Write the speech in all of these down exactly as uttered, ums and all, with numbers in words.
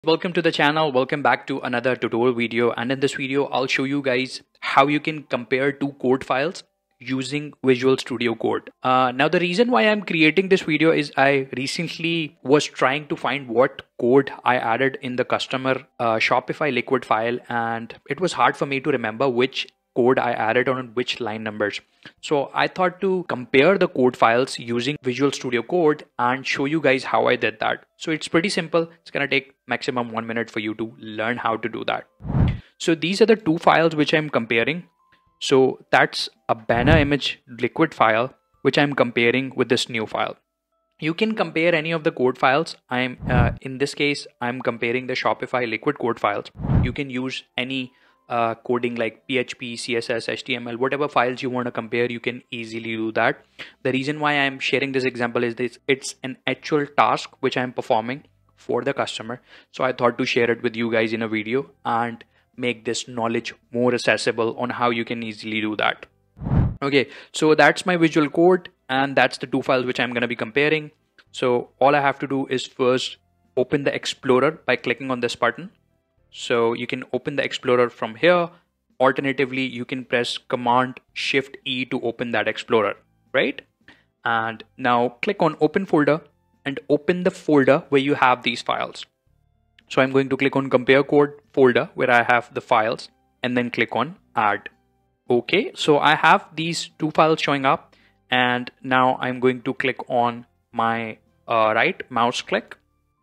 Welcome to the channel. Welcome back to another tutorial video, and in this video I'll show you guys how you can compare two code files using Visual Studio Code. Uh, now the reason why I'm creating this video is I recently was trying to find what code I added in the customer uh, Shopify liquid file, and it was hard for me to remember which code I added on which line numbers. So I thought to compare the code files using Visual Studio Code and show you guys how I did that. So it's pretty simple. It's gonna take maximum one minute for you to learn how to do that. So these are the two files which I'm comparing. So that's a banner image liquid file which I'm comparing with this new file. You can compare any of the code files. I'm uh, in this case I'm comparing the Shopify liquid code files. You can use any Uh, coding like P H P, C S S, H T M L, whatever files you want to compare, you can easily do that. The reason why I'm sharing this example is this: it's an actual task which I'm performing for the customer. So I thought to share it with you guys in a video and make this knowledge more accessible on how you can easily do that. Okay, so that's my visual code, and that's the two files which I'm going to be comparing. So all I have to do is first open the Explorer by clicking on this button. So you can open the Explorer from here. Alternatively, you can press Command Shift E to open that Explorer, right? And now click on Open Folder and open the folder where you have these files. So I'm going to click on Compare Code folder where I have the files, and then click on Add. Okay, so I have these two files showing up, and now I'm going to click on my uh, right mouse click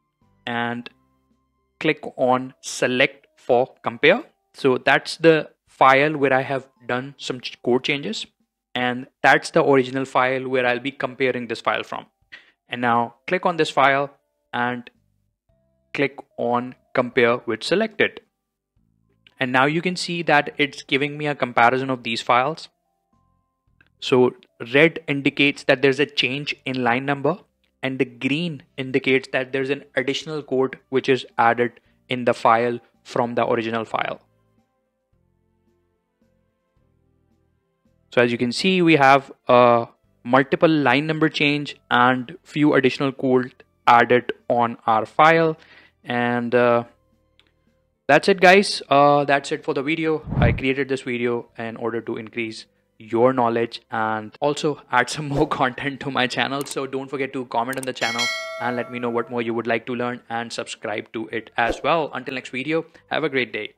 and click on Select for Compare. So that's the file where I have done some code changes, and that's the original file where I'll be comparing this file from. And now click on this file and click on Compare with Selected. And now you can see that it's giving me a comparison of these files. So red indicates that there's a change in line number, and the green indicates that there's an additional code which is added in the file from the original file. So as you can see, we have a multiple line number change and few additional code added on our file. And uh, that's it, guys. Uh, that's it for the video. I created this video in order to increase your knowledge and also add some more content to my channel. So don't forget to comment on the channel and let me know what more you would like to learn, and subscribe to it as well. Until next video, have a great day.